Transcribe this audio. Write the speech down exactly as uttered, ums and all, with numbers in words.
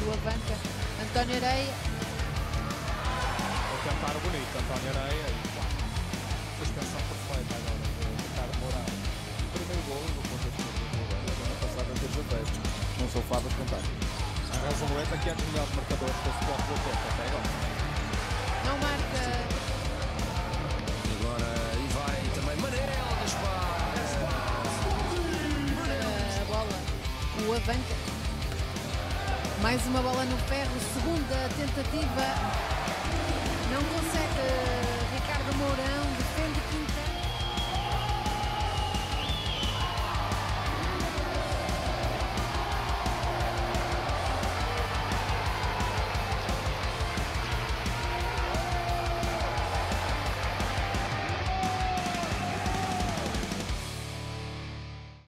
do Avanca. António Areia. Vou tentar bonito, António Areia. Suspensão perfeita agora do Ricardo Mourão. Primeiro gol do conjunto do Mourão. A semana passada teve o teste. Não sou fado de contar. A Rosa Moreira aqui é dos melhores marcadores do Sport do Porto até agora. Não marca. Agora e vai também Manel Gaspar. A bola. O Avanca. Mais uma bola no ferro. Segunda tentativa. Não consegue Ricardo Mourão.